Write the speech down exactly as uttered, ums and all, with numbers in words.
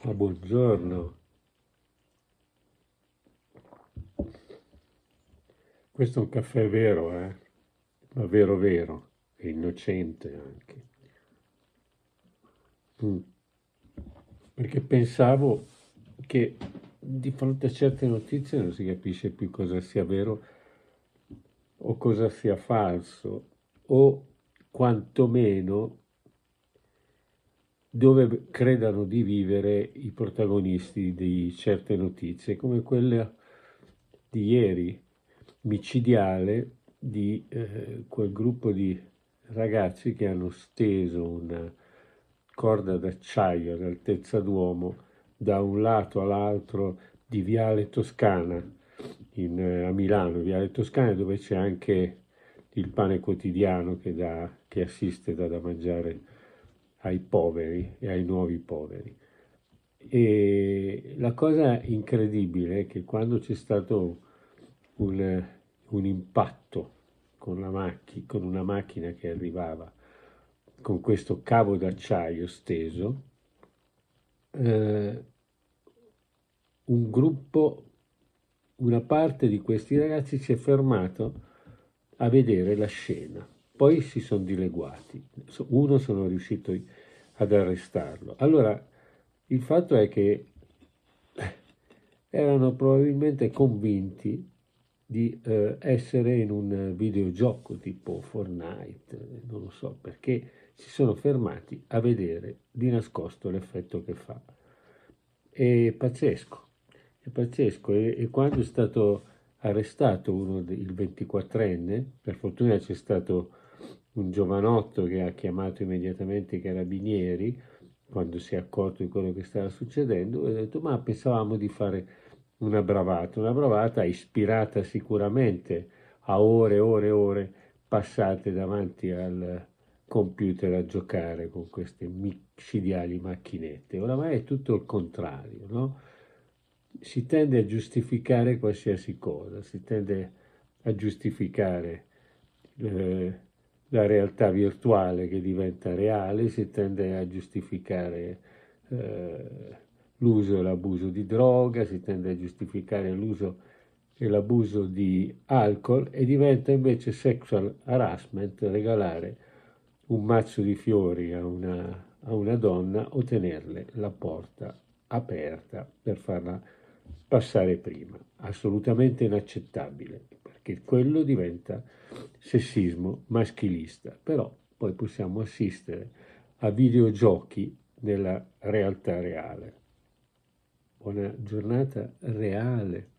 Ah, buongiorno, questo è un caffè vero, eh? Ma vero vero, e innocente anche. Mm. Perché pensavo che di fronte a certe notizie non si capisce più cosa sia vero o cosa sia falso, o quantomeno dove credano di vivere i protagonisti di certe notizie, come quella di ieri, micidiale, di eh, quel gruppo di ragazzi che hanno steso una corda d'acciaio all'altezza d'uomo da un lato all'altro di Viale Toscana in, eh, a Milano, Viale Toscana, dove c'è anche il pane quotidiano che, dà, che assiste da, da mangiare ai poveri e ai nuovi poveri. E la cosa incredibile è che quando c'è stato un, un impatto con, la macchi- con una macchina che arrivava con questo cavo d'acciaio steso, eh, un gruppo, una parte di questi ragazzi si è fermato a vedere la scena. Poi si sono dileguati. Uno sono riuscito ad arrestarlo. Allora, il fatto è che erano probabilmente convinti di eh, essere in un videogioco tipo Fortnite, non lo so perché si sono fermati a vedere di nascosto l'effetto che fa. È pazzesco, è pazzesco. E, e quando è stato arrestato uno, de- il ventiquattrenne, per fortuna c'è stato un giovanotto che ha chiamato immediatamente i carabinieri quando si è accorto di quello che stava succedendo e ha detto ma pensavamo di fare una bravata, una bravata ispirata sicuramente a ore e ore e ore passate davanti al computer a giocare con queste micidiali macchinette. Oramai è tutto il contrario, no? Si tende a giustificare qualsiasi cosa, si tende a giustificare eh, la realtà virtuale che diventa reale, si tende a giustificare eh, l'uso e l'abuso di droga, si tende a giustificare l'uso e l'abuso di alcol e diventa invece sexual harassment regalare un mazzo di fiori a una, a una donna o tenerle la porta aperta per farla passare prima. Assolutamente inaccettabile, perché quello diventa sessismo maschilista. Però poi possiamo assistere a videogiochi nella realtà reale. Buona giornata reale.